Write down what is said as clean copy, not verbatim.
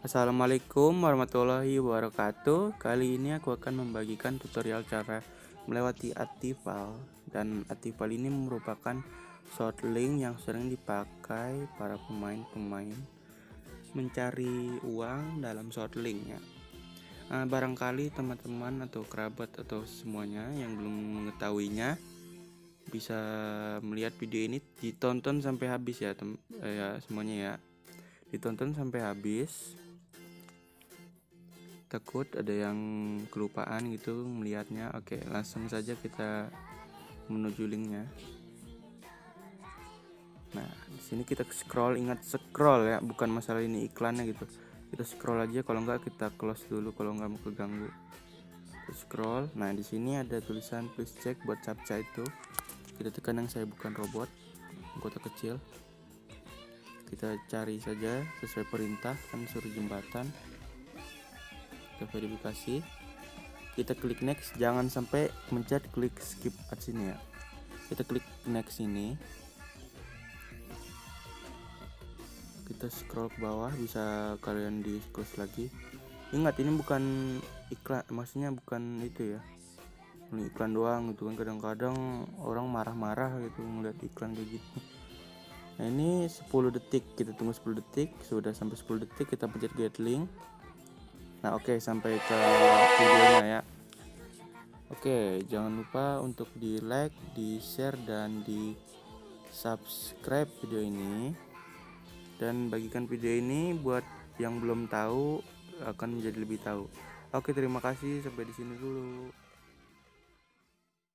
Assalamualaikum warahmatullahi wabarakatuh. Kali ini aku akan membagikan tutorial cara melewati Artival. Dan Artival ini merupakan shortlink yang sering dipakai para pemain-pemain mencari uang dalam shortlinknya. Barangkali teman-teman atau kerabat atau semuanya yang belum mengetahuinya bisa melihat video ini, ditonton sampai habis ya, semuanya ya. Ditonton sampai habis. Takut ada yang kelupaan gitu melihatnya. Oke, langsung saja kita menuju linknya. Nah, di sini kita scroll, ingat scroll ya, bukan masalah ini iklannya gitu. Kita scroll aja, kalau enggak kita close dulu kalau nggak mau keganggu. Kita scroll. Nah, di sini ada tulisan please check buat captcha itu. Kita tekan yang saya bukan robot, kota kecil. Kita cari saja sesuai perintah, kan suruh jembatan. Kita verifikasi, kita klik next, jangan sampai mencet klik skip ads sini ya. Kita klik next ini, kita scroll ke bawah, bisa kalian di close lagi. Ingat ini bukan iklan, maksudnya bukan itu ya, ini iklan doang gitu kan. Kadang-kadang orang marah-marah gitu ngeliat iklan kayak gitu. Nah, ini 10 detik, kita tunggu 10 detik. Sudah sampai 10 detik, kita pencet get link. Nah, oke, sampai ke videonya ya. Oke, jangan lupa untuk di like, di share, dan di subscribe video ini. Dan bagikan video ini buat yang belum tahu, akan menjadi lebih tahu. Oke, terima kasih, sampai di sini dulu.